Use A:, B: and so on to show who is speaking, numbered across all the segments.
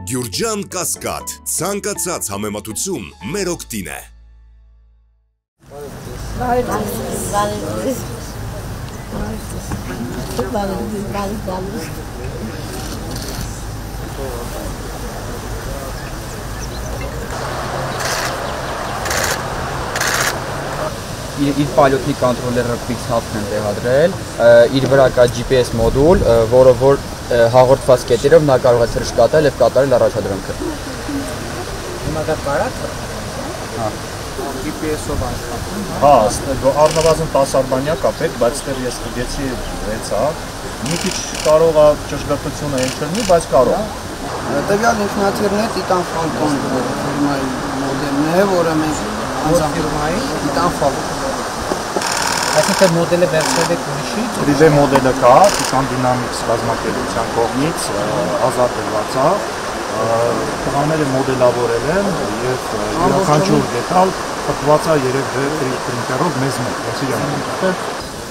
A: Գյուրջան Կասկադ, ցանկացած համեմատություն մեր օգտին է։
B: Իր պայլոտնի կոնտրոլերը ֆիքս հատն են տեղադրել, իր վրա կա GPS մոդուլ, որը որ հաղորդված կետերով նա կարող է թռչկատել եւ կատարել առաջադրանքը։
C: Հիմա դա կարա՞ք։ Հա։ GPS-ով աշխատում։
D: Հա, առնվազն 10 արբանյակ է պետք, բայց դեռ ես գտեցի 6-ը։ Մի քիչ կարող է ճշգրտությունը ընկնի, բայց կարող է։
C: Տվյալ ինքնաթիռն է Titan Falcon ֆիրմայի մոդելն է, որը մենք ֆիրմայի Titan Falcon Այսինքն մոդելը վերցրել եք ուրիշի։
D: Դիզե մոդելը կա, Titan Dynamics կազմակերպության կողմից ազատված է։ Տղաները մոդելավորել են եւ յուրաքանչյուր դետալ պատված է 3D printer-ով մեզ մոտ, այսի ժամանակ։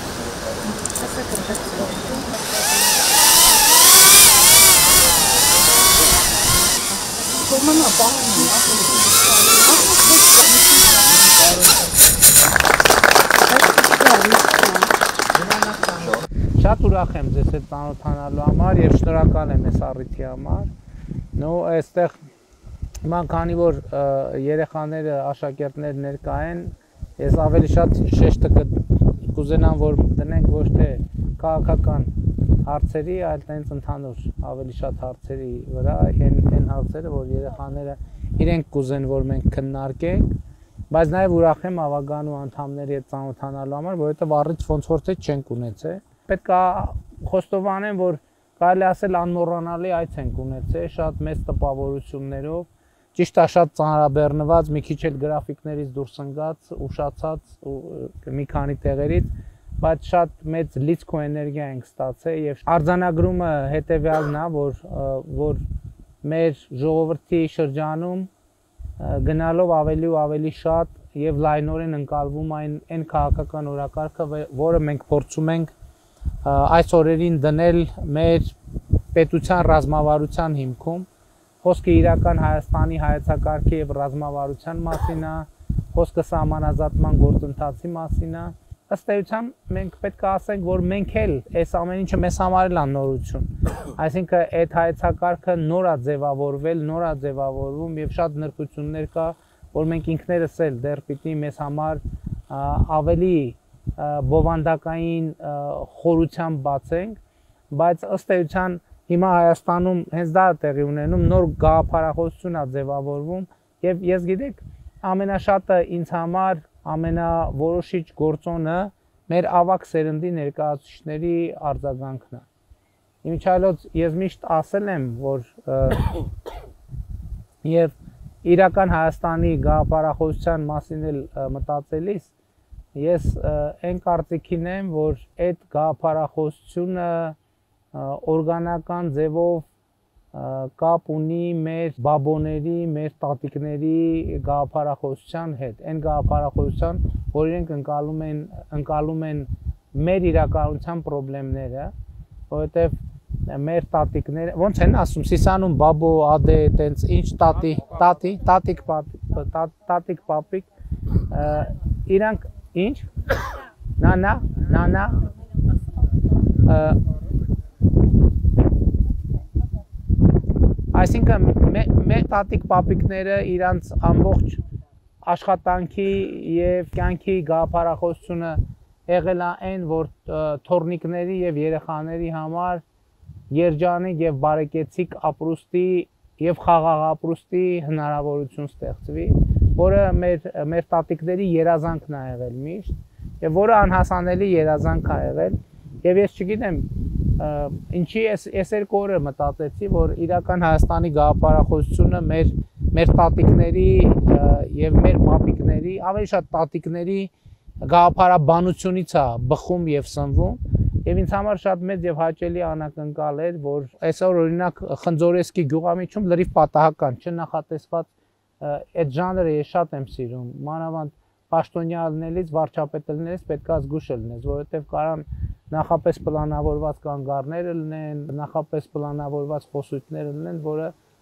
C: Շատ ուրախ եմ ձեզ հետ ծանոթանալու համար եւ շնորհակալ եմ այս առիթի համար։ Նո, այստեղ ման քանի որ երեխաները, աշակերտները ներկա են, ես ավելի շատ շեշտը կուզենամ որ դնենք ոչ թե քաղաքական հարցերի, այլ տենց ընդհանուր ավելի շատ հարցերի վրա, այն հարցերը, որ երեխաները իրենք կուզեն, որ մենք քննարկենք, բայց նաև ուրախ եմ ավագանու անդամների հետ ծանոթանալու համար, որովհետև առիթ ոնց որ թե չենք ունեցել։ Պետք է խոստովանեմ, որ կարելի ասել անմոռանալի այց ենք ունեցել, շատ մեծ տպավորություններով, ճիշտ է շատ ծանրաբեռնված, մի քիչ էլ գրաֆիկներից դուրս ընկած, ուշացած մի քանի տեղերից, բայց շատ մեծ լիցք ու էներգիա ենք ստացել եւ արձանագրումը հետեւյալն է, որ մեր ժողովրդի շրջանում գնալով ավելի ու ավելի շատ եւ լայնորեն ընկալվում այն քաղաքական օրակարգը, որը մենք փորձում ենք այս օրերին դնել մեր պետության ռազմավարության հիմքում։ Խոսքը իրական Հայաստանի հայեցակարգի եւ ռազմավարության մասին է, խոսքը սահմանազատման գործընթացի մասին է։ Ըստ էության մենք պետք է ասենք, որ մենք էլ այս ամեն ինչը մեզ համար էլ նորություն։ Այսինքն այդ հայեցակարգը նոր է ձևավորվել, նոր է ձևավորվում եւ շատ նրբություններ կա, որ մենք ինքներս էլ դեռ պիտի մեզ համար ավելի բովանդակային խորությամբ բացենք, բայց ըստ էության հիմա Հայաստանում հենց դա է տեղի ունենում, նոր գաղափարախոսություն է ձևավորվում եւ ես գիտեք ամենաշատը ինձ համար ամենավորոշիչ գործոնը մեր ավակ սերնդի ներկայացուցիչների արձագանքն է։ Իմիջիայլոց ես միշտ ասել եմ, որ եւ իրական Հայաստանի գաղափարախոսության մասին էլ մտածելիս ես այն կարծիքին եմ, որ այդ գաղափարախոսությունը օրգանական ձևով կապ ունի մեր բաբոների, մեր տատիկների գաղափարախոսության հետ, այն գաղափարախոսության, որ իրենք ընկալում են մեր իրականության խնդիրները, որովհետև մեր տատիկները, ոնց են ասում, Սիսանում բաբո, ադե, տենց ինչ տատիկ պապիկ, իրանք ինչ, նանա, այսինքն մեր տատիկ պապիկները իրանց ամբողջ աշխատանքի եւ կյանքի գաղափարախոսությունը եղել է այն, որ թորնիկների եւ երեխաների համար երջանիկ եւ բարեկեցիկ ապրուստի եւ խաղաղ ապրուստի հնարավորություն ստեղծվի, որը մեր տատիկների երազանքն է եղել միշտ եւ որը անհասանելի երազանք է եղել եւ ես չգիտեմ ինչի ես երկու օրը մտածեցի, որ իրական Հայաստանի գաղափարախոսությունը մեր տատիկների եւ մեր պապիկների, ավելի շատ տատիկների գաղափարաբանությունից է բխում եւ սնվում եւ ինձ համար շատ մեծ եւ հաճելի անակնկալ էր, որ այսօր օրինակ Խնձորեսկի գյուղամիջում լրիվ պատահական, չնախատեսված այդ ժանրը ես շատ եմ սիրում, մանավանդ պաշտոնյալներից, վարչապետներից պետք է զգուշ լինես, որովհետեւ կարան նախապես պլանավորված կանգառները լինեն, նախապես պլանավորված խոսույթները լինեն, որը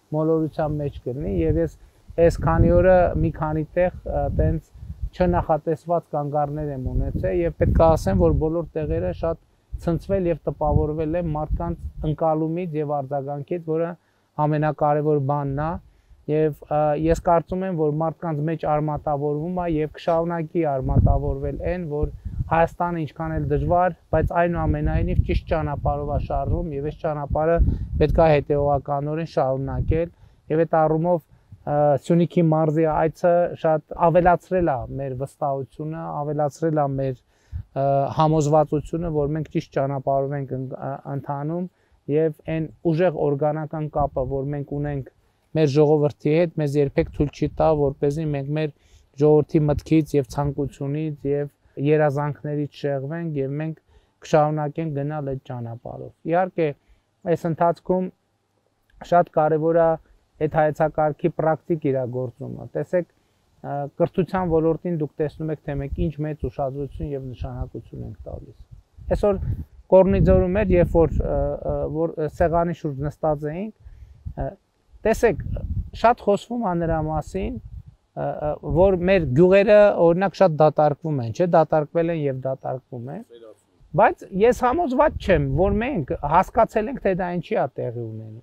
C: մոլորության մեջ կլինի եւ ես այս քանի օրը մի քանի տեղ տենց չնախատեսված կանգառներ եմ ունեցել եւ պետք է ասեմ, որ բոլոր տեղերը շատ ցնցվել եւ տպավորվել եմ մարդկանց ընկալումից եւ արձագանքից, որը ամենակարևոր բանն է եւ ես կարծում եմ, որ մարդկանց մեջ արմատավորվում է եւ կշարունակի արմատավորվել այն, որ Հայաստանը ինչքան էլ դժվար, բայց այնուամենայնիվ ճիշտ ճանապարհով է շարժվում եւ այս ճանապարհը պետք է հետեւականորեն շարունակել եւ այդ առումով Սյունիքի մարզի այցը շատ ավելացրել է մեր վստահությունը, ավելացրել է մեր համոզվածությունը, որ մենք ճիշտ ճանապարհով ենք ընթանում եւ այն ուժեղ օրգանական կապը, որ մենք ունենք մեր ժողովրդի հետ, մեզ երբեք թույլ չի տա, որպեսզի մենք մեր ժողովրդի մտքից եւ ցանկությունից եւ երազանքներից շեղվենք եւ մենք կշարունակենք գնալ այդ ճանապարհով։ Իհարկե, այս ընթացքում շատ կարեւոր է այդ հայեցակարգի պրակտիկ իրագործումը։ Տեսեք, կրթության ոլորտին դուք տեսնում եք, թե մենք ինչ մեծ ուշադրություն եւ նշանակություն ենք տալիս։ Այսօր Կորնիձորում էր, երբ որ սեղանի շուրջ նստած էինք, տեսեք, շատ խոսվում է նրա մասին, որ մեր գյուղերը օրինակ շատ դատարկվում են, չէ՞, դատարկվել են եւ դատարկվում են։ Բայց ես համոզված չեմ, որ մենք հասկացել ենք, թե դա ինչի է տեղի ունենում։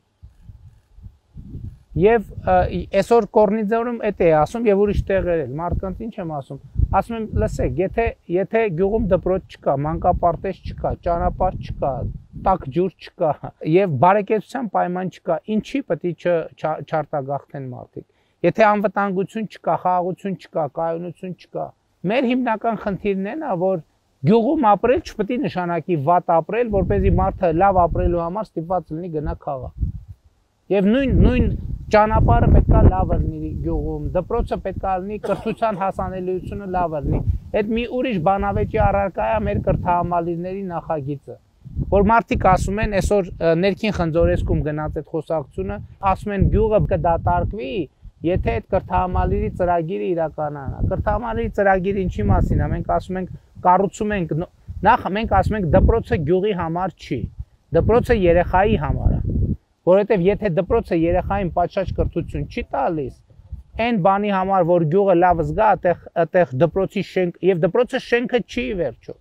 C: Եվ այսօր Կորնիձորում էդ է ասում եւ ուրիշ տեղեր էլ մարդկանց ինչ եմ ասում, ասում եմ, լսեք, եթե գյուղում դպրոց չկա, մանկապարտեզ չկա, ճանապարհ չկա, տաք ջուր չկա եւ բարեկեցության պայման չկա, ինչի պետք է չարտագաղթեն մարդիկ։ Եթե անվտանգություն չկա, խաղաղություն չկա, կայունություն չկա, մեր հիմնական խնդիրն է նա, որ գյուղում ապրել չպետք է նշանակի վատ ապրել, որպեսզի մարդը լավ ապրելու համար ստիպված լինի գնա քաղաք։ Եվ նույն ճանապարհը պետք է լավ լինի գյուղում, դպրոցը պետք է լինի, կրթության հասանելիությունը լավ լինի։ Այդ մի ուրիշ բանավեճի առարկա է մեր կրթահամալիրների նախագիծը, որ մարդիկ ասում են, այսօր ներքին խնձորեսկում գնաց այդ խոսակցությունը, ասում են գյուղը կդատարկվի, եթե այդ կրթահամալիրի ծրագիրը իրականանա։ Կրթահամալիրի ծրագիրը ինչի մասին է, մենք ասում ենք կառուցում ենք, նախ մենք ասում ենք դպրոցը գյուղի համար չի, դպրոցը երեխայի համար է, որովհետև եթե դպրոցը երեխային պատշաճ կրթություն չի տալիս, այն բանի համար, որ գյուղը լավ զգա, այդտեղ դպրոցի շենք, եւ դպրոցը շենքը չի վերջո։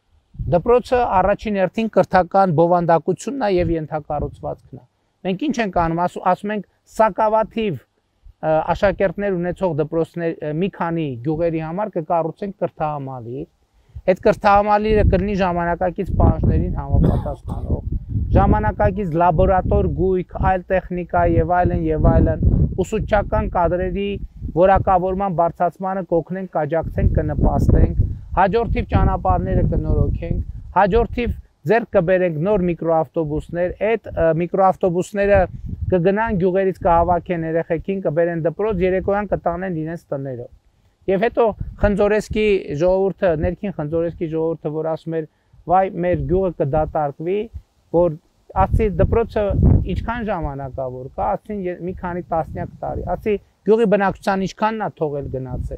C: Դպրոցը առաջին հերթին կրթական բովանդակությունն է եւ ենթակառուցվածքն է։ Մենք ինչ ենք անում, ասում ենք սակավաթիվ աշակերտներ ունեցող դպրոցներ մի քանի գյուղերի համար կկառուցենք կրթահամալիր։ Այդ կրթահամալիրը կլինի ժամանակակից պահանջներին համապատասխանող, ժամանակակից լաբորատոր գույք, այլ տեխնիկա եւ այլն, ուսուցչական կադրերի որակավորման բարձրացմանը կօգնենք, կաջակցենք, կնպաստենք, հաջորդիվ ճանապարհները կնորոգենք, հաջորդիվ ձեռք կբերենք նոր միկրոավտոբուսներ, այդ միկրոավտոբուսները կգնան գյուղերից կհավաքեն երեխեքին, կբերեն դպրոց, երեկոյան կտանեն իրենց տներով։ Եվ հետո Խնձորեսկի ժողովուրդը, ներքին Խնձորեսկի ժողովուրդը, որ ասում էր, վայ, մեր գյուղը կդատարկվի, որ ասի դպրոցը ինչքան ժամանակավոր կա, ասին մի քանի տասնյակ տարի, ասի գյուղի բնակչության ինչքանն է թողել գնացել։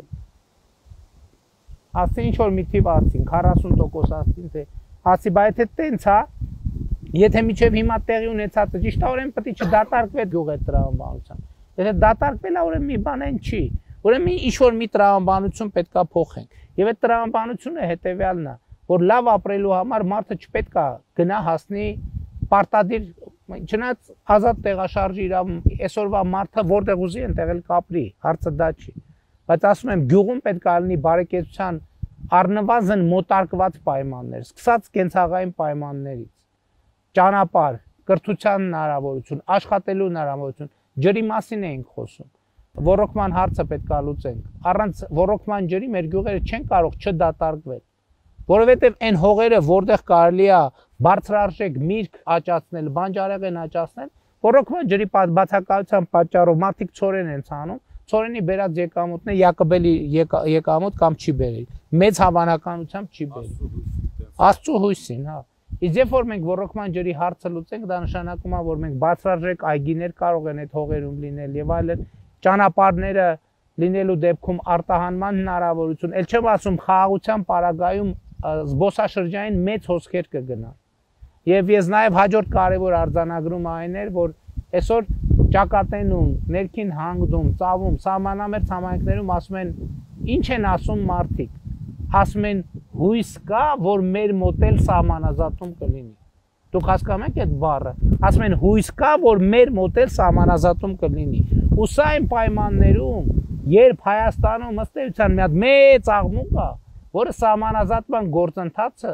C: Ասի ինչ որ մի թիվ ասին, 40% ասին, թե ասի, բայց եթե տենց է, եթե միջև հիմա տեղի ունեցածը ճիշտ է, ուրեմն պետք է չդատարկվի գյուղի տրամաբանության։ Եթե դատարկվել է, ուրեմն մի բան այն չի։ Ուրեմն ինչ որ մի տրամաբանություն պետք է փոխենք։ Եվ այդ տրամաբանությունը հետեւյալն է, որ լավ ապրելու համար մարդը չպետք է գնա հասնի պարտադիր, չնայած ազատ տեղաշարժի իրավունք, այսօրվա մարդը որտեղ ուզի այնտեղ էլ կապրի, հարցը դա չի։ Բայց ասում եմ, գյուղում պետք է լինի բարեկեցության առնվազն մոտարկված պայմաններ, սկսած կենցաղային պայմաններից, ճանապարհ, կրթության հնարավորություն, աշխատելու հնարավորություն, ջրի մասին էինք խոսում։ Ոռոգման հարցը պետք է լուծենք։ Առանց ոռոգման ջրի մեր գյուղերը չեն կարող չդատարկվել, որովհետև այն հողերը, որտեղ կարելի է բարձրարժեք միրգ աճացնել, բանջարեղեն աճացնել, ոռոգման ջրի բացակայության պատճառով մարդիկ ցորեն են ցանում, ցորենի բերած եկամուտն է Յակոբելի եկամուտ կամ չի բերել, մեծ հավանականությամբ չի բերել։ Աստծո հույսին, հա։ Իսկ երբ որ մենք ոռոգման ջրի հարցը լուծենք, դա նշանակում է, որ մենք բարձրարժեք այգիներ կարող են այդ հողերում լինել եւ այլն, ճանապարհները լինելու դեպքում արտահանման հնարավորություն, ել չեմ ասում խաղաղության պարագայում զբոսաշրջային մեծ հոսքեր կգնան։ Եվ ես նաև հաջորդ կարևոր արձանագրում այն էր, որ այսօր ճակատենում, ներքին հանգդում, ծավում, սահմանամերձ համայնքներում ասում են, ինչ են ասում մարդիկ, ասում են հույս կա, որ մեր մոտ էլ սահմանազատում կլինի։ Դուք հասկանում եք այդ բառը, ասում են հույս կա, որ մեր մոտ էլ սահմանազատում կլինի։ Ու սա այն պայմաններում, երբ Հայաստանում ըստ էության մի հատ մեծ աղմուկ կա, որը սահմանազատման գործընթացը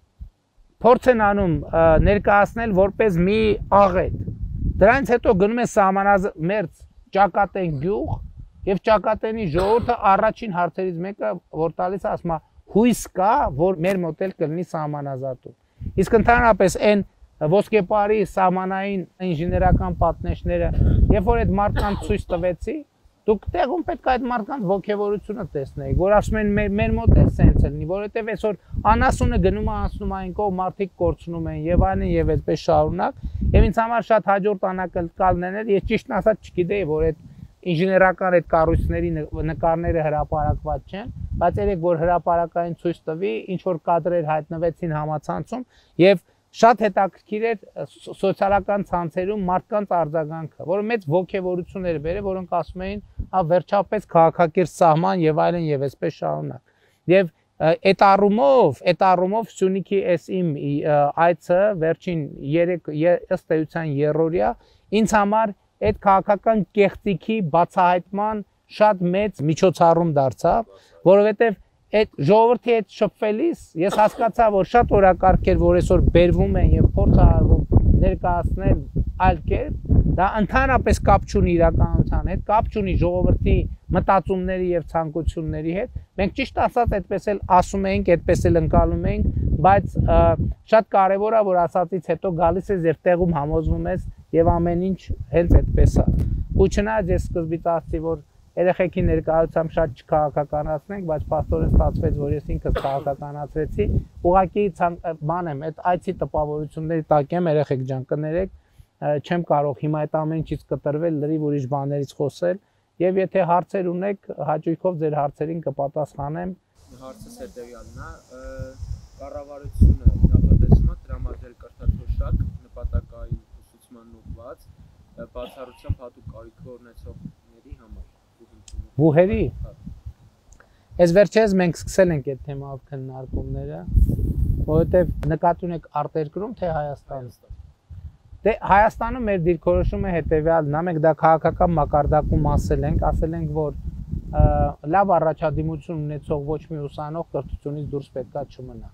C: փորձ են անում ներկայացնել որպես մի աղետ։ Դրանից հետո գնում է սահմանամերձ ճակատեն գյուղ եւ ճակատենի ժողովուրդը առաջին հարցերից մեկը որ տալիս ասում է հույս կա, որ մեր մոտ էլ կլինի սահմանազատում։ Իսկ ընդհանրապես այն ոսկեպարի սահմանային ինժեներական պատնեշները, երբ որ այդ մարդկանց ցույց տվեցի, դուք տեղում պետք է այդ մարդկանց ոգևորությունը տեսնեիք, որ ասում են մեր մոտ է սենց լինի, որովհետև այսօր անասունը գնում է անցնում այն կողմ մարդիկ կորցնում են եւ այլն եւ այդպես շարունակ, եւ ինձ համար շատ հաջորդ անակնկալներն էր, ես ճիշտն ասած չգիտեի, որ այդ ինժեներական այդ կառույցների նկարները հրապարակված չեն, բայց երեք որ հրապարակային ցույց տվի, ինչ որ կադրեր հայտնվեցին համացանցում եւ շատ հետաքրքիր էր սոցիալական ցանցերում մարդկանց արձագանքը, որը մեծ ոգևորություն էր բերել, որոնք ասում էին, վերջապես քաղաքակիրթ սահման եւ այլն եւ այսպես շարունակ։ Եվ այդ առումով Սյունիքի այս իմ այցը վերջին 3 ըստ էության երրորդյա ինձ համար այդ քաղաքական կեղծիքի բացահայտման շատ մեծ միջոցառում դարձավ, որովհետեւ այդ ժողովրդի հետ շփվելիս ես հասկացա, որ շատ օրակարգ էր, որ այսօր բերվում են եւ փորձ արվում ներկայացնել այլ կերպ, դա ընդհանրապես կապ չունի իրականության հետ, կապ չունի ժողովրդի մտածումների եւ ցանկությունների հետ։ Մենք ճիշտ ասած այդպես էլ ասում էինք, այդպես էլ ընկալում էինք, բայց շատ կարեւոր է, որ ասածից հետո գալիս ես եւ տեղում համոզվում ես եւ ամեն ինչ հենց այդպես է։ Ու չնայած ես սկզբից ասացի, որ երեխեքի ներկայությամբ շատ չքաղաքականացնենք, բայց փաստորեն ստացվեց, որ ես ինքս քաղաքականացրեցի, ուղղակի բան եմ, այդ այցի տպավորությունների տակ եմ, երեխեք ջան, կներեք, չեմ կարող հիմա այդ ամեն ինչից կտրվել, լրիվ ուրիշ բաներից խոսել, եւ եթե հարցեր ունեք, հաճույքով ձեր հարցերին կպատասխանեմ։
B: Հարցս հետեւյալն է, կառավարությունը նախատեսում է տրամադրել կրթաթոշակ նպատակային ուսուցման ուղղված բացառությամբ հատուկ կարիք ունեցողների համար։
C: Բուհերի։ Այս վերջերս մենք սկսել ենք այդ թեմայով քննարկումները, որովհետև նկատի ունեք արտերկրում թե Հայաստանում։ Դե Հայաստանում մեր դիրքորոշումը հետևյալն է, մենք դա քաղաքական մակարդակում ասել ենք, որ լավ առաջադիմություն ունեցող ոչ մի ուսանող կրթությունից դուրս պետքա չմնա։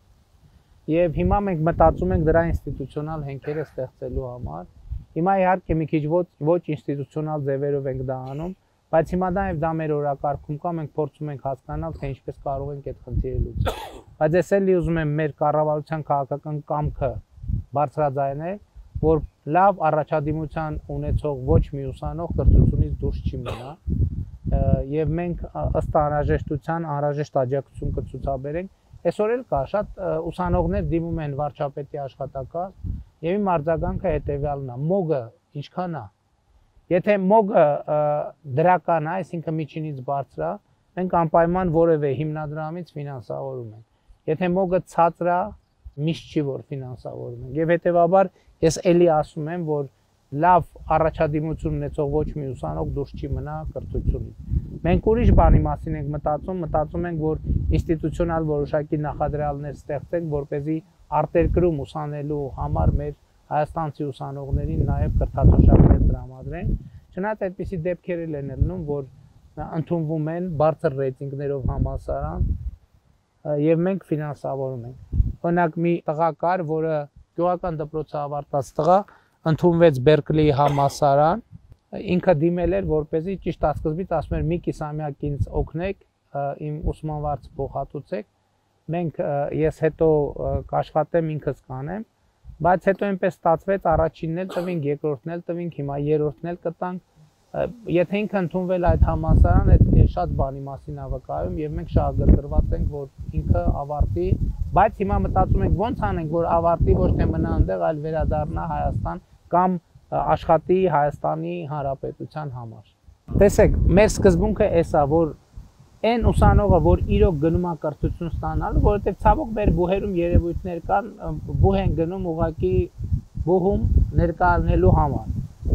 C: Եվ հիմա մենք մտածում ենք դրա ինստիտուցիոնալ հենքերը ստեղծելու համար։ Հիմա իհարկե մի քիչ ոչ ինստիտուցիոնալ ձևերով ենք դա անում, բայց հիմա դա մեր օրակարգում կա, մենք փորձում ենք հասկանալ, թե ինչպես կարող ենք այդ խնդիրը լուծել։ Բայց ես էլի ուզում եմ մեր կառավարության քաղաքական կամքը բարձրաձայնել, որ լավ առաջադիմության ունեցող ոչ մի ուսանող կրթությունից դուրս չի մնա, եւ մենք ըստ անհրաժեշտության անհրաժեշտ աջակցություն կցուցաբերենք։ Այսօր էլ կա շատ ուսանողներ դիմում են վարչապետի աշխատակազմ, եւ իմ արձագանքը հետեւյալն է, մոգը ինչքան է։ Եթե մոգը դրական է, այսինքն միջինից բարձր է, մենք անպայման որևէ հիմնադրամից ֆինանսավորում ենք։ Եթե մոգը ցածր է, միշտ չի որ ֆինանսավորում ենք։ Եվ հետեւաբար ես էլի ասում եմ, որ լավ առաջադիմություն ունեցող ոչ մի ուսանող դուրս չի մնա կրթությունից։ Մենք ուրիշ բանի մասին ենք մտածում ենք, որ ինստիտուցիոնալ որոշակի նախադրյալներ ստեղծենք, որպեսզի արտերկրում ուսանելու համար մեր հայաստանցի ուսանողներին նաև կրթաթոշակներ տրամադրենք։ Չնայած այդպիսի դեպքեր են լինում, որ ընդունվում են բարձր ռեյտինգներով համալսարան եւ մենք ֆինանսավորում ենք։ Օրինակ մի տղա կար, որը գյուղական դպրոցը ավարտած տղա, ընդունվեց Բերկլիի համալսարան, ինքը դիմել էր, որպեսզի ճիշտ սկզբից ասում էր՝ մի կիսամյակ ինձ օգնեք, իմ ուսման վարձը փոխհատուցեք, ես հետո կաշխատեմ, ինքս կանեմ, բայց հետո այնպես ստացվեց, առաջինն էլ տվինք, երկրորդն էլ տվինք, հիմա երրորդն էլ կտանք։ Եթե ինքը ընդունվել այդ համալսարան, այդ շատ բանի մասին է վկայում եւ մենք շատ գրգռված ենք, որ ինքը ավարտի, բայց հիմա մտածում ենք ո՞նց անենք, որ ավարտի ոչ թե մնա այնտեղ, այլ վերադառնա Հայաստան կամ աշխատի Հայաստանի Հանրապետության համար։ Տեսեք, մեր սկզբունքը էս է, որ այն ուսանողը, որ իրոք գնում է կրթություն ստանալու, որովհետև ցավոք մեր բուհերում երևույթներ կան, բուհ են գնում ուղղակի բուհում ներկայանալու համար։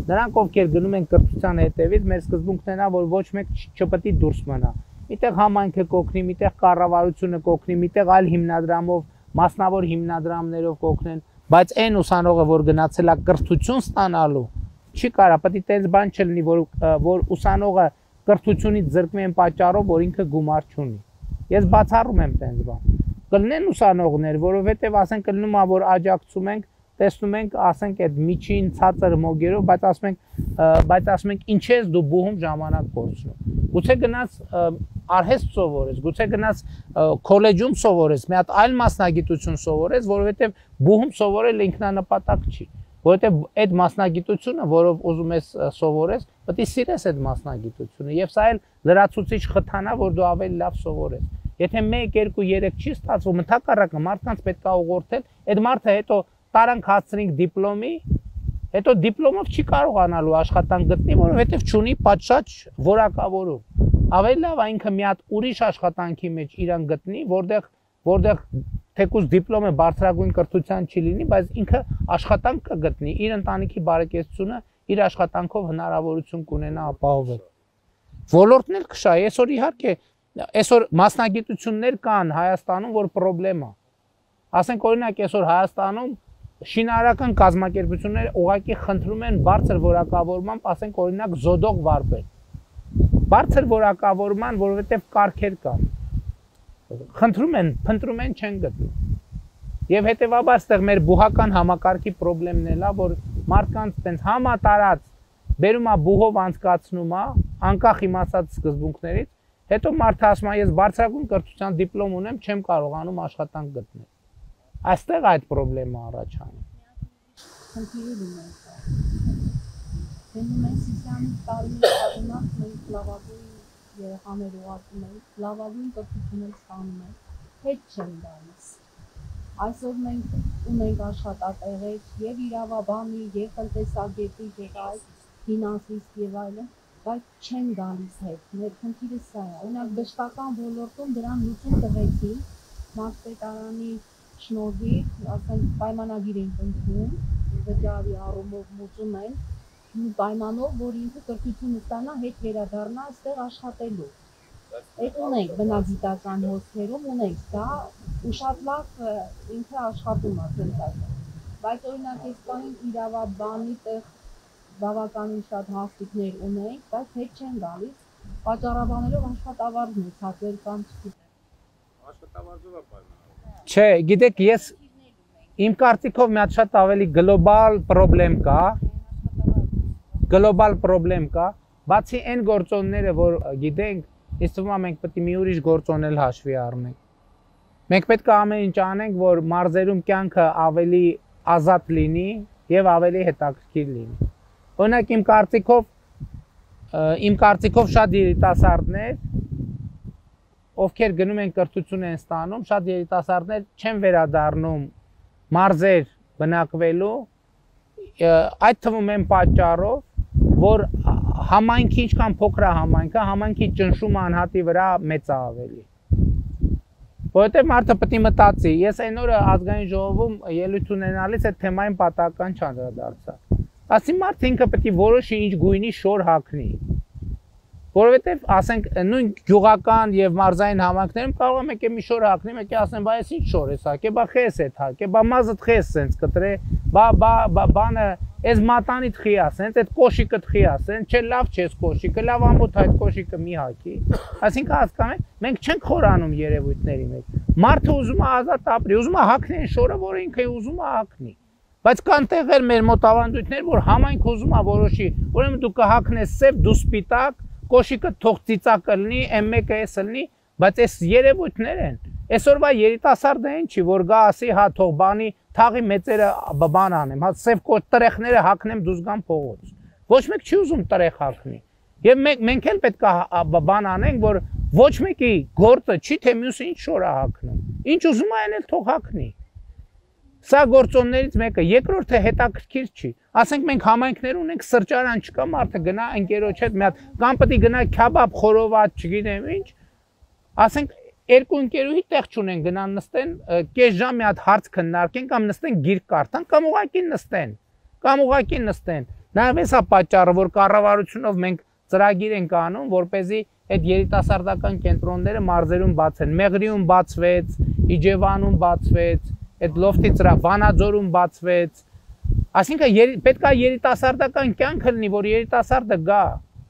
C: Նրանք ովքեր գնում են կրթության հետևից, մեր սկզբունքն է, որ ոչ մեկ չպետք է դուրս մնա։ Միտեղ համայնքը կօգնի, միտեղ կառավարությունը կօգնի, միտեղ այլ հիմնադրամով, մասնավոր հիմնադրամներով կօգնեն, բայց այն ուսանողը, որ գնացել է կրթություն ստանալու, չի կարա, պետք է տենց բան չլինի, որ ուսանողը կրթությունից զրկվի այն պատճառով, որ ինքը գումար չունի։ Ես բացառում եմ տենց բան։ Կլինեն ուսանողներ, որովհետև ասենք կլինում է, որ աջակցում ենք, տեսնում ենք, ասենք այդ միջին ցածր մոգերով, բայց ասում ենք ինչ ես դու բուհում ժամանակ կորցնում։ Գուցե գնաց արհեստ սովորես, գուցե գնաց քոլեջում սովորես, մի հատ այլ մասնագիտություն սովորես, որովհետև բուհում սովորել ինքնանպատակ չի, որովհետև այդ մասնագիտությունը, որով ուզում ես սովորես, պետք է սիրես այդ մասնագիտությունը, եւ սա էլ լրացուցիչ խթանա, որ դու ավելի լավ սովորես։ Եթե 1, 2, 3 չի ստացվում, ընդհակառակը մարդկանց պետք է ուղղորդել, այդ մարդը հետո տարանք հասցնենք դիպլոմի, հետո դիպլոմով չի կարողանալու աշխատանք գտնի, որովհետև չունի պատշաճ որակավորում։ Ավելի լավ է ինքը մի հատ ուրիշ աշխատանքի մեջ իրան գտնի, որտեղ թեկուզ դիպլոմը բարձրագույն կրթության չի լինի, բայց ինքը աշխատանք կգտնի, իր ընտանիքի բարեկեցությունը իր աշխատանքով հնարավորություն կունենա ապահովել։ Ոլորտն էլ կշա, այսօր իհարկե, այսօր մասնագիտություններ կան Հայաստանում, որ պրոբլեմ է։ Ասենք օրինակ այսօր Հայաստանում շինարարական կազմակերպությունները ուղղակի խնդրում են բարձր որակավորմամբ, ասենք օրինակ զոդող վարպետ։ Բարձր որակավորման, որովհետև կարգեր կան։ Խնդրում են, փնտրում են, չեն գտնում։ Եվ հետևաբար ստեղ մեր բուհական համակարգի խնդիրն էլ է, որ մարդկանց տենց համատարած բերում է բուհով անցկացնում է, անկախ իմացած սկզբունքներից, հետո մարդը ասում է, ես բարձրագույն կրթության դիպլոմ ունեմ, չեմ կարողանում աշխատանք գտնել։ Այստեղ այդ խնդիրը առաջանում։
E: Խնդիրը մենք սիսիանի տարիներ շարունակ մենք լավագույն երեխաներ ուղարկում ենք, լավագույն կրթություն ենք ստանում ենք, հետ չեն գալիս։ Այսօր մենք ունենք աշխատատեղեր եւ իրավաբանի, եւ տնտեսագետի, եւ այլ ֆինանսիստ եւ այլն, բայց չեն գալիս հետ։ Մեր խնդիրը սա է։ Օրինակ բժշկական ոլորտում դրան լուծում տվեցին, Մարզպետարանի շնորհիվ, ասենք պայմանագիր ենք ընդունում, վճարի առումով մուծում ենք, պայմանով, որ ինքը կրթություն ստանա, հետ վերադառնա այստեղ աշխատելու։ Այդ ունենք բնագիտական հոսքերում ունենք դա ու շատ լավ ինքը աշխատում է ցենտրալը։ Բայց օրինակ այս պահին իրավաբանի տեղ բավականին շատ հաստիկներ ունենք, բայց հետ չեն գալիս, պատճառաբանելով աշխատավարձներ ցածր կամ չգիտեմ։
C: Աշխատավարձով է պայմանավորված։ Չէ, գիտեք, ես իմ կարծիքով մի հատ շատ ավելի գլոբալ խնդրեմ կա, բացի այն գործոնները, որ գիտենք, ինձ թվում է մենք պետք է մի ուրիշ գործոն էլ հաշվի առնենք։ Մենք պետք է ամեն ինչ անենք, որ մարզերում կյանքը ավելի ազատ լինի եւ ավելի հետաքրքիր լինի։ Օրինակ իմ կարծիքով շատ երիտասարդներ, ովքեր գնում են կրթություն են ստանում, շատ երիտասարդներ չեն վերադառնում մարզեր բնակվելու, այդ թվում են պատճառով, որ համայնքի ինչքան փոքր է համայնքի ճնշումը անհատի վրա մեծ է ավելի։ Որովհետև մարդը պետք է մտածի, ես այն օրը ազգային ժողովում ելույթ ունենալիս այդ թեմային պատահական չանդրադարձա։ Ասի մարդը ինքը պետք է որոշի ինչ գույնի շոր հագնի։ Որովհետև ասենք նույն գյուղական եւ մարզային համայնքներում կարող է մեկը մի շոր հագնի, մեկը ասեն, բա ես ինչ շոր ես հագե, բա խես է հագե, բա մազդ խես սենց կտրե, բանը այս մատանի թխի ասեն, այդ կոշիկը թխի ասեն, չէ լավ չես կոշիկը, լավ ամոթ այդ կոշիկը մի հագի։ Այսինքն հասկանում եք, մենք չենք խորանում երևույթների մեջ։ Մարդը ուզում է ազատ ապրի, ուզում է հագնի այն շորը, որը ինքը ուզում է հագնի։ Բայց կան տեղեր մեր մոտ ավանդույթներ, որ համայնքը ուզում է որոշի, ուրեմն դու կհագնես սև, դու սպիտակ, կոշիկը թող ծիծակը լինի, M1-ը S լինի, բայց այս երևույթներ են։ Այսօրվա երիտասարդը այն չի, որ գա ասի, հա թող բանի թաղի մեծերը բան անեմ, հա սև տրեխները հագնեմ դուրս գամ փողոց։ Ոչ մեկ չի ուզում տրեխ հագնի։ Եվ մենք էլ պետք է բան անենք, որ ոչ մեկի գործը չի թե մյուսը ինչ շոր է հագնում։ Ինչ ուզում է այն էլ թող հագնի։ Սա գործոններից մեկը, երկրորդը հետաքրքիր չի։ Ասենք մենք համայնքներ ունենք, սրճարան չկա, մարդը գնա ընկերոջ հետ մի հատ կամ պետք է գնա քյաբաբ, խորոված, չգիտեմ ինչ։ Ասենք երկու ընկերուհի տեղ չունեն, գնան նստեն, կես ժամ մի հատ հարց քննարկեն կամ նստեն գիրք կարդան կամ ուղղակի նստեն։ Նաև էսա պատճառը, որ կառավարությունով մենք ծրագիր ենք անում, որպեսզի այդ երիտասարդական կենտրոնները մարզերում բացեն։ Մեղրիում բացվեց, Իջևանում բացվեց, այդ լոֆտի ծրագիր Վանաձորում բացվեց։ Այսինքն պետք է երիտասարդական կյանք լինի, որ երիտասարդը գա։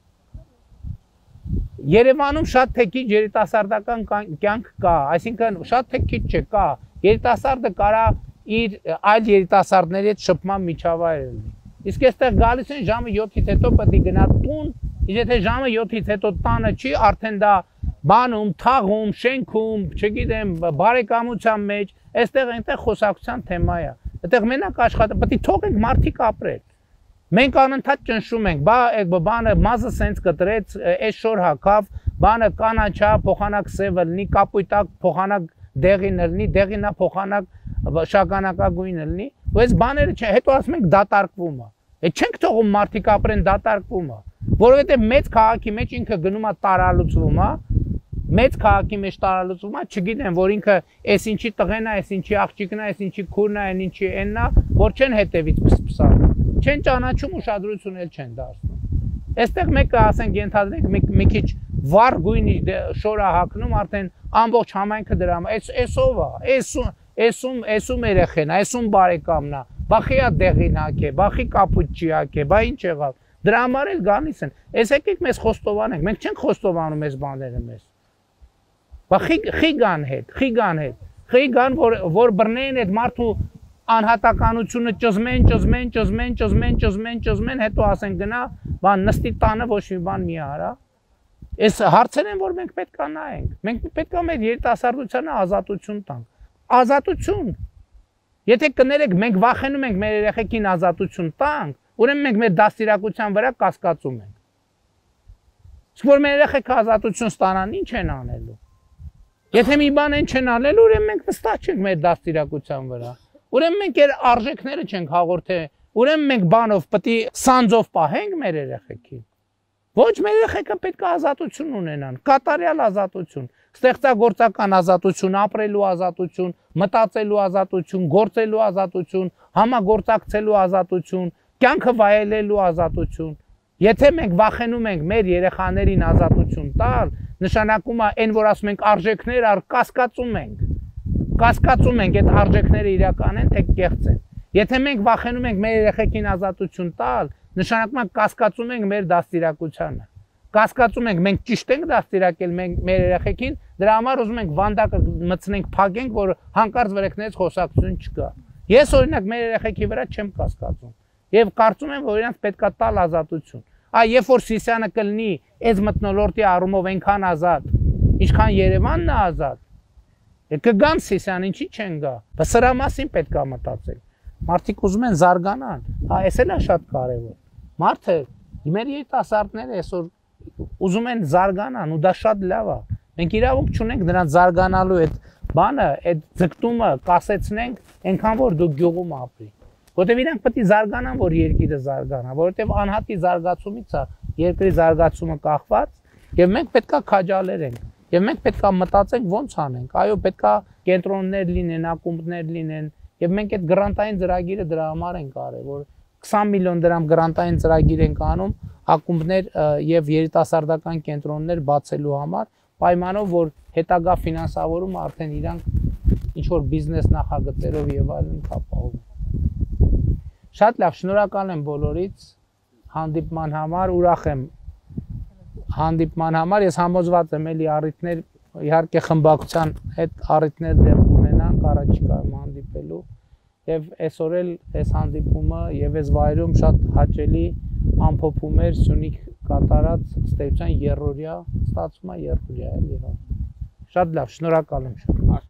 C: Երևանում շատ թե քիչ երիտասարդական կյանք կա, այսինքն շատ թե քիչ չէ, կա։ Երիտասարդը կարա իր այլ երիտասարդների հետ շփման միջավայր լինի։ Իսկ այստեղ գալիս են ժամը 7-ից հետո պետք է գնա տուն, եթե ժամը 7-ից հետո տանը չի, արդեն դա բանում, թաղում, շենքում, չգիտեմ, բարեկամության մեջ, այստեղ այնտեղ խոսակցության թեմա է։ Այդտեղ մենակ աշխատել, պետք է թողենք մարդիկ ապրել։ Մենք անընդհատ ճնշում ենք, բանը մազը սենց կտրեց, այս շոր հակավ, բանը կանաչա, փոխանակ սևը լինի, կապույտակ, փոխանակ դեղին լինի, դեղինա փոխանակ շագանակագույնը լինի, ու այս բաները չէ, հետո ասում ենք դատարկվում է։ Այդ չենք թողում մարդիկ ապրեն, դատարկվում է, որովհետև մեծ քաղաքի մեջ ինքը գնում է տարալուծվում է, մեծ քաղաքի մեջ տարալուծվում է, չգիտեմ, որ ինքը այս ինչի տղեն է, այս ինչի աղջիկն է, այս ինչի քուրն է, այն ինչի էնն է, որ չեն հետևից փսփսանում, չեն ճանաչում, ուշադրություն էլ չեն դարձնում։ Այստեղ մեկը ասենք ենթադրենք մի քիչ վառ գույնի շորա հագնում, արդեն ամբողջ համայնքը դրա էսով է, էսում երեխեն է, էսում բարեկամն է, բախի է դեղին հագե, բախի կապույտ չի հագե, բա ինչ եղավ։ Դրա համար էլ գալիս են։ Էս եկեք մեզ խոստովանենք, մենք չենք խոստովանում այս բաները մեզ։ Բա խիգան հետ, որ բռնեն այդ մարդու անհատականությունը ճզմեն, հետո ասեն գնա, բան նստի տանը ոչ մի բան մի արա։ Այս հարցեր են, որ մենք պետք է նայենք։ Մենք պետք է մեր երիտասարդությանը ազատություն տանք։ Ազատություն։ Եթե կներեք, մենք վախենում ենք մեր երեխեքին ազատություն տանք, ուրեմն մենք մեր դաստիարակության վրա կասկածում ենք։ Իսկ որ մեր երեխեքը ազատություն ստանան, ինչ են անելու։ Եթե մի բան չեն անելու, ուրեմն մենք վստահ չենք մեր դաստիարակության վրա։ Ուրեմն մենք այդ արժեքները չենք հաղորդել, ուրեմն մենք բանով պետք է սանձով պահենք մեր երեխեքին։ Ոչ, մեր երեխեքը պետք է ազատություն ունենան, կատարյալ ազատություն, ստեղծագործական ազատություն, ապրելու ազատություն, մտածելու ազատություն, գործելու ազատություն, համագործակցելու ազատություն, կյանքը վայելելու ազատություն։ Եթե մենք վախենում ենք մեր երեխաներին ազատություն տալ, նշանակում է այն, որ ասում ենք արժեքներ առ կասկածում ենք այդ արժեքները իրական են, թե կեղծ են։ Եթե մենք վախենում ենք մեր երեխեքին ազատություն տալ, նշանակում է կասկածում ենք մեր դաստիարակությանը։ Կասկածում ենք մենք ճիշտ ենք դաստիարակել մեր երեխեքին, դրա համար ուզում ենք վանդակը մտցնենք, փակենք, որ հանկարծ վրեքներից խոսակցություն չկա։ Ես օրինակ մեր երեխեքի վրա չեմ կասկածում եւ կարծում եմ, որ իրենց պետքա տալ ազատություն։ Երբ որ Սիսիանը կլինի այս մթնոլորտի առումով այնքան ազատ, ինչքան Երևանն է ազատ, կգան Սիսիան, ինչի չեն գա։ Բայց սրա մասին պետք է մտածել։ Մարդիկ ուզում են զարգանան, այս էլ է շատ կարևոր։ Մարդը, մեր երիտասարդները այսօր ուզում են զարգանան ու դա շատ լավ է։ Մենք իրավունք չունենք նրանց զարգանալու այդ բանը, այդ ձգտումը կասեցնենք, այնքան որ դու գյուղում ապրի։ Որտեւ իրանք պետք է զարգանան, որ երկիրը զարգանա, որովհետեւ անհատի զարգացումից է երկրի զարգացումը կախված, եւ մենք պետքա քաջալերենք, եւ մենք պետքա մտածենք ոնց անենք։ Այո, պետքա կենտրոններ լինեն, ակումբներ լինեն, եւ մենք այդ գրանտային ծրագիրը դրա համար ենք արել, որ 20 միլիոն դրամ գրանտային ծրագիր ենք անում ակումբներ եւ երիտասարդական կենտրոններ բացելու համար, պայմանով որ հետագա ֆինանսավորումը արդեն իրանք ինչ որ բիզնես նախագծերով եւ այլն կապահովում։ Շատ լավ, շնորհակալ եմ բոլորից հանդիպման համար, ուրախ եմ հանդիպման համար, ես համոզված եմ էլի առիթներ, իհարկե խմբակցության հետ առիթներ դեռ ունենանք առաջիկայում հանդիպելու եւ այսօր էլ այս հանդիպումը եւ այս վայրում շատ հաճելի ամփոփում էր Սյունիք կատարած ըստ էության երրորդյա, ստացվում է երրորդյա էլի։ Շատ լավ, շնորհակալ եմ շատ։